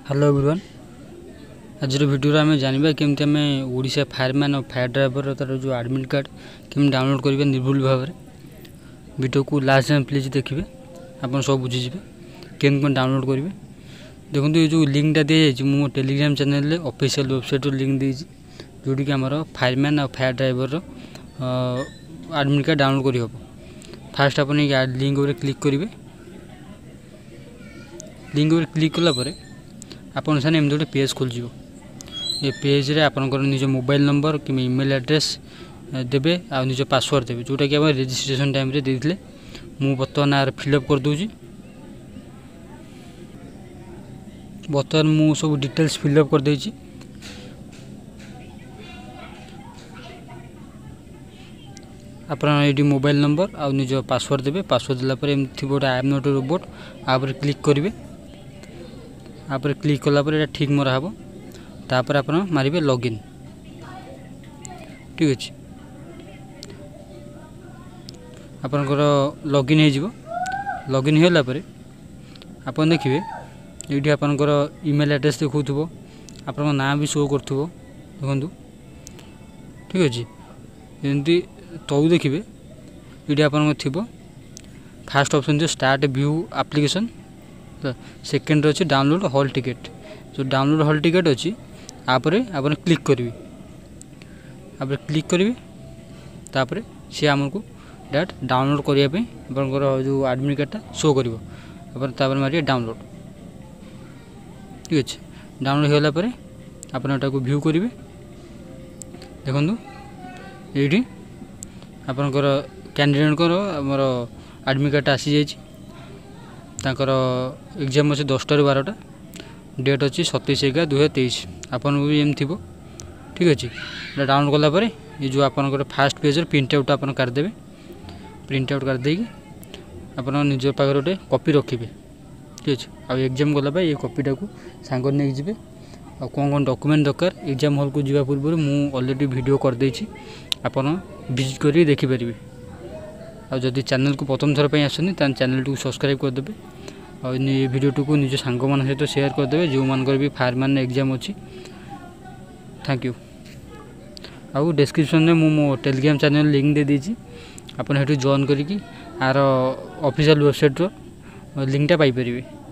Hello everyone. आज video आम जानवा केमती आम ओडिशा फायरमैन और फायर ड्राइवर तार जो एडमिट कार्ड केम डाउनलोड करेंगे निर्भुल भाव में। वीडियो को लास्ट टाइम प्लीज देखिए, आप सब बुझीजे केम डाउनलोड करेंगे। देखो ये जो लिंकटा दी जाए मो telegram channel official website link देती जोटी आम फायरमैन और fire driver admit card download कर। फास्ट आप लिंक क्लिक करेंगे। लिंक क्लिक कलापर आपन सामने एम गोटे पेज खोल ये पेज रे आपनकर निज मोबाइल नंबर कि ईमेल एड्रेस देबे आ निज पासवर्ड देबे जोटा कि हम रजिस्ट्रेशन टाइम रे देथिले। मु बर्तमान आर फिलअप कर दूची। बर्तमान मु सब डिटेल्स फिलअप कर देची। आपन एडी मोबाइल नंबर आ निज पासवर्ड देबे। पासवर्ड दिला पर एम थी गोटे I am not a robot आ पर क्लिक करिवे। आप क्लिक कलापर ये ठीक मरा हम। तापर आप मारे लॉगिन। ठीक अच्छे आपनकर लॉगिन हो। लॉगिन होगापर आप देखिए ये आपनकर ईमेल एड्रेस देखो आप ना भी शो कर देखु। ठीक अच्छे एमती तौ देखिए ये आप फास्ट ऑप्शन जो स्टार्ट व्यू एप्लिकेशन। सेकेंड अच्छे डाउनलोड हॉल टिकेट। जो डाउनलोड हॉल टिकेट अच्छी आपरे आप क्लिक करेंगे। आप क्लिक करेंगे तापर सी आमको डायरेक्ट डाउनलोड करने आप जो एडमिट कार्डटा शो कर मारे डाउनलोड। ठीक अच्छे डाउनलोड हो गलापर आप व्यू करेंगे। देखो ये आपनकर कैंडिडेट आमर एडमिट कार्डटा आसी जाइए। तांकर एग्जाम अच्छे 10टा ରୁ 12टा। डेट अच्छी 27/11/2023। आपन भी एम थी। ठीक अच्छे डाउनलोड कलापर ये जो आपनकर फास्ट पेज प्रिंट आउट आप करदेवे। प्रिंट आउट कर देगी आप निज पाखे गोटे कॉपी रखिए। ठीक अच्छे आ एग्जाम गला ये कॉपीटा को सांग नहीं जी आ कौन डॉक्यूमेंट दरकार एग्जाम हॉल को जावा पूर्व मु ऑलरेडी वीडियो कर देछि। आपन विजिट करी देखि परिबे। आ जदि चैनल को प्रथम थर पे आसनी तान चैनल को सब्सक्राइब करदेवे और वीडियो को निज सांग मान सहित शेयर करदेवे जो मानकर भी फायरमैन एग्जाम अच्छी। Thank you. आउ डिस्क्रिप्शन में मो टेलीग्राम चैनल लिंक दे दीजिए आपन हेटु जॉइन करिकी आर ऑफिशियल वेबसाइट रो लिंकटा पाई परिबे।